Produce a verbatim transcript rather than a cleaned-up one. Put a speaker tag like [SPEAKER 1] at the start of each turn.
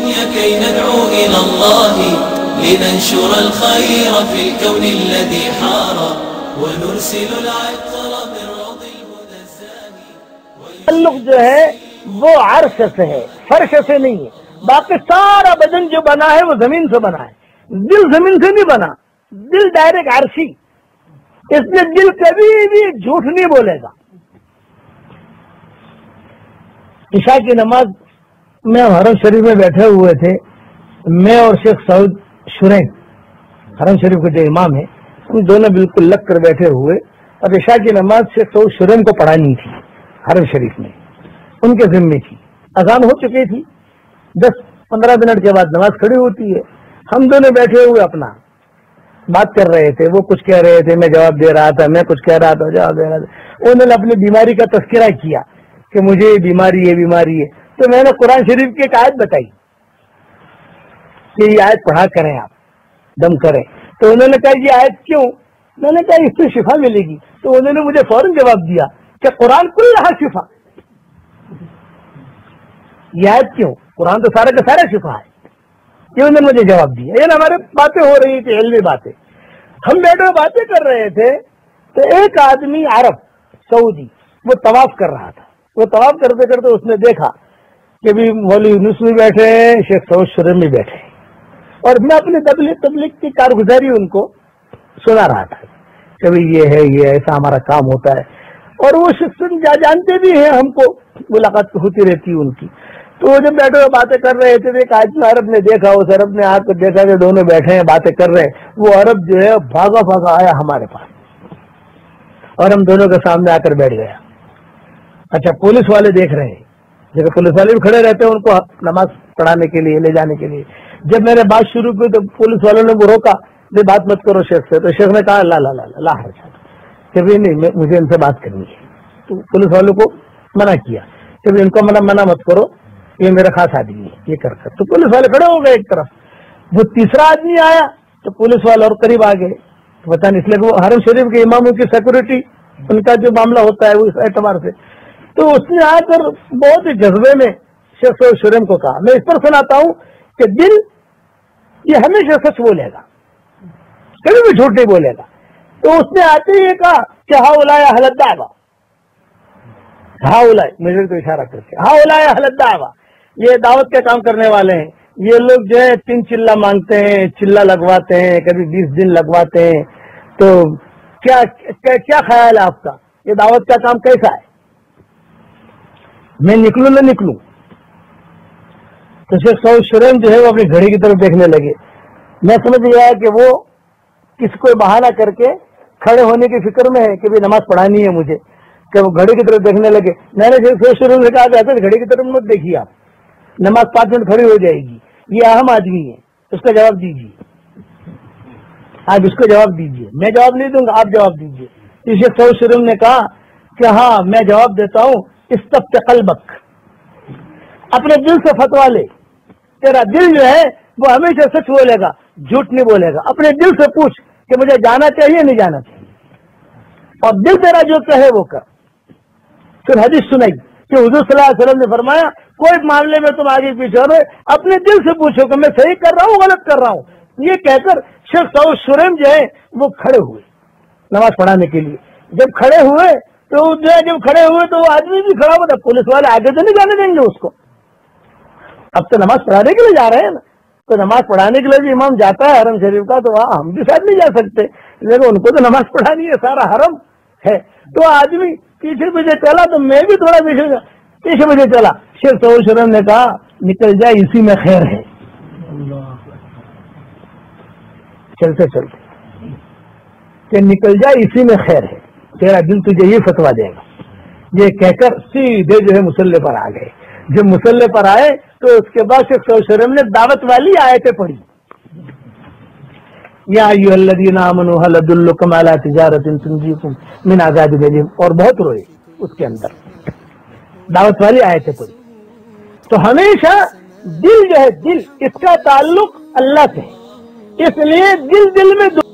[SPEAKER 1] الدنيا كي ندعو إلى الله لننشر الخير في الكون الذي حار ونرسل العطر من روض الهدى الزاهي.
[SPEAKER 2] تعلق جو ہے وہ عرش سے ہے، فرش سے نہیں ہے. باقی سارا بدن جو بنا ہے وہ زمین سے بنا ہے. دل زمین سے نہیں بنا، دل ڈائریکٹ عرشی. اس لیے دل کبھی بھی جھوٹ نہیں بولے گا. عشاء کی نماز میں حرم شریف میں بیٹھے ہوئے تھے، میں اور شیخ سعود شرین، حرم شریف کے جو امام ہیں، ہم دونوں بالکل لگ کر بیٹھے ہوئے، اور عشاء کی نماز شیخ سعود شرین کو پڑھانی تھی حرم شریف میں، ان کے ذمے تھی. اذان ہو چکی تھی، دس پندرہ منٹ کے بعد نماز کھڑی ہوتی ہے. ہم دونوں بیٹھے ہوئے اپنا بات کر رہے تھے، وہ کچھ کہہ رہے تھے، میں جواب دے رہا تھا، میں کچھ کہہ رہا تھا، جواب دے رہا تھا. انہوں نے اپنی بیماری کا تذکرہ کیا کہ مجھے یہ بیماری ہے بیماری ہے تو میں نے قرآن شریف کی ایک آیت بتائی کہ یہ آیت پڑھا کریں، آپ دم کریں. تو انہوں نے کہا یہ آیت کیوں؟ میں نے کہا اس سے شفا ملے گی. تو انہوں نے مجھے فوراً جواب دیا کہ قرآن کلھا شفا. یہ آیت کیوں؟ قرآن تو سارا کا سارا شفا ہے. یہ انہوں نے مجھے جواب دیا. یہ ہمارے باتیں ہو رہی تھی، علمی باتیں. ہم بیٹھے باتیں کر رہے تھے تو ایک آدمی عرب سعودی وہ طواف کر رہا تھا. وہ طواف کرتے کرتے اس نے دیکھا کہ بھی مولوی یونس بھی بیٹھے ہیں، شیخ سعود شرین بھی بیٹھے ہیں، اور میں اپنی تبلیغ تبلیغ کی کارگزاری ان کو سنا رہا تھا کہ بھی یہ ہے، یہ ایسا ہمارا کام ہوتا ہے. اور وہ شخص جانتے بھی ہیں، ہم کو ملاقات ہوتی رہتی ہے ان کی. تو وہ جب بیٹھے ہوئے باتیں کر رہے تھے، ایک آدمی عرب نے دیکھا، اس عرب نے آ کر دیکھا کہ دونوں بیٹھے ہیں باتیں کر رہے ہیں. وہ عرب جو ہے بھاگا بھاگا آیا ہمارے پاس اور ہم دونوں کے سامنے آ کر بیٹھ گیا. اچھا، پولیس والے دیکھ رہے ہیں، جیسے پولیس والے بھی کھڑے رہتے ہیں ان کو نماز پڑھانے کے لیے، لے جانے کے لیے. جب میں نے بات شروع کی تو پولیس والوں نے وہ روکا، یہ بات مت کرو شیخ سے. تو شیخ نے کہا لا لا لا لا کہ بھی نہیں، مجھے ان سے بات کرنی ہے. تو پولیس والوں کو منع کیا کہ ان کو منع منع مت کرو، یہ میرا خاص آدمی ہے، یہ کر کر. تو پولیس والے کھڑے ہو گئے ایک طرف. وہ تیسرا آدمی آیا تو پولیس والے اور قریب آ گئے. پتا نہیں، اس لیے وہ حرم شریف کے اماموں کی سیکورٹی ان کا جو معاملہ ہوتا ہے وہ اس اعتبار سے. تو اس نے آ کر بہت ہی جذبے میں شیخ سعود شرین کو کہا، میں اس پر سناتا ہوں کہ دل یہ ہمیشہ سچ بولے گا، کبھی بھی جھوٹ نہیں بولے گا. تو اس نے آتے ہی کہا کہ ہاں اولایا حلت دعوا، ہاں اولایا، مجھے تو اشارہ کر کے ہاں اولایا حلت دعوا، یہ دعوت کے کام کرنے والے ہیں. یہ لوگ جو ہے تین چلہ مانگتے ہیں، چلہ لگواتے ہیں، کبھی بیس دن لگواتے ہیں. تو کیا کیا خیال ہے آپ کا، یہ دعوت کا کام کیسا ہے؟ میں نکلوں نہ نکلوں؟ تو شیخ سعود شرین جو ہے وہ اپنی گھڑی کی طرف دیکھنے لگے. میں سمجھ گیا کہ وہ کسی کو بہانہ کر کے کھڑے ہونے کی فکر میں ہے کہ بھی نماز پڑھانی ہے مجھے، کہ وہ گھڑی کی طرف دیکھنے لگے. میں نے شیخ سعود شرین سے کہا کہ ایسے گھڑی کی طرف مت دیکھیے، آپ نماز پانچ منٹ کھڑی ہو جائے گی. یہ اہم آدمی ہے، اس کا جواب دیجیے، آپ اس کو جواب دیجیے. میں جواب نہیں دوں گا، آپ جواب دیجیے. شیخ سعود شرین نے کہا کہ ہاں میں جواب دیتا ہوں. استفت قلبک، اپنے دل سے فتوا لے. تیرا دل جو ہے وہ ہمیشہ سچ بولے گا، جھوٹ نہیں بولے گا. اپنے دل سے پوچھ کہ مجھے جانا چاہیے نہیں جانا چاہیے، اور دل تیرا جو کہے وہ کر. پھر حدیث سنائی کہ حضور صلی اللہ علیہ وسلم نے فرمایا کوئی معاملے میں تم آگے پیچھے ہو رہے، اپنے دل سے پوچھو کہ میں صحیح کر رہا ہوں غلط کر رہا ہوں. یہ کہہ کر شیخ سعود شرین جو ہے وہ کھڑے ہوئے نماز پڑھانے کے لیے. جب کھڑے ہوئے تو جو ہے جب کھڑے ہوئے تو وہ آدمی بھی کھڑا ہوا تھا. پولیس والے آگے تو نہیں جانے دیں گے اس کو، اب تو نماز پڑھانے کے لیے جا رہے ہیں نا. تو نماز پڑھانے کے لیے بھی امام جاتا ہے حرم شریف کا، تو وہاں ہم بھی ساتھ نہیں جا سکتے، لیکن ان کو تو نماز پڑھانی ہے، سارا حرم ہے. تو آدمی پیچھے پیچھے چلا تو میں بھی تھوڑا پیچھے پیچھے پیچھے چلا. شیخ سعود شرین نے کہا نکل جائے اسی میں خیر ہے. چلتے چلتے کہ نکل جائے اسی میں خیر ہے، تیرا دل تجھے یہ فتوا دے گا. یہ کہہ کر سیدھے جو ہے مسلح پر آ گئے. جب مسلح پر آئے تو اس کے بعد شیخ سعود شرین نے دعوت والی آیتیں پڑھی. یا ایھا الذین آمنوا ھل ادلکم علی تجارۃ تنجیکم من عذاب الیم، اور بہت روئے اس کے اندر دعوت والی آیتیں پڑھی. تو ہمیشہ دل جو ہے، دل اس کا تعلق اللہ سے ہے، اس لیے دل دل میں